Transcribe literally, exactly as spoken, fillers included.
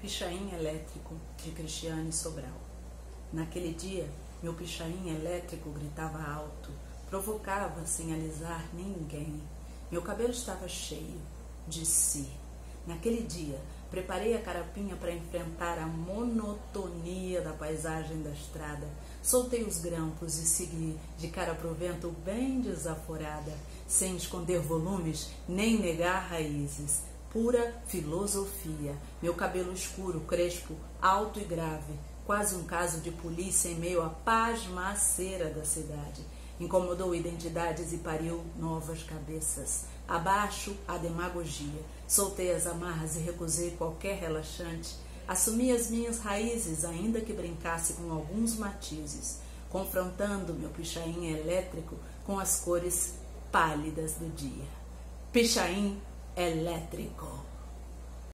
Pichain elétrico, de Cristiane Sobral. Naquele dia, meu pichain elétrico gritava alto, provocava sem alisar ninguém. Meu cabelo estava cheio de si. Naquele dia, preparei a carapinha para enfrentar a monotonia da paisagem da estrada. Soltei os grampos e segui, de cara pro vento bem desaforada, sem esconder volumes nem negar raízes. Pura filosofia, meu cabelo escuro, crespo, alto e grave, quase um caso de polícia em meio à pasmaceira da cidade. Incomodou identidades e pariu novas cabeças. Abaixo a demagogia, soltei as amarras e recusei qualquer relaxante. Assumi as minhas raízes, ainda que brincasse com alguns matizes, confrontando meu pichain elétrico com as cores pálidas do dia. Pichain elétrico.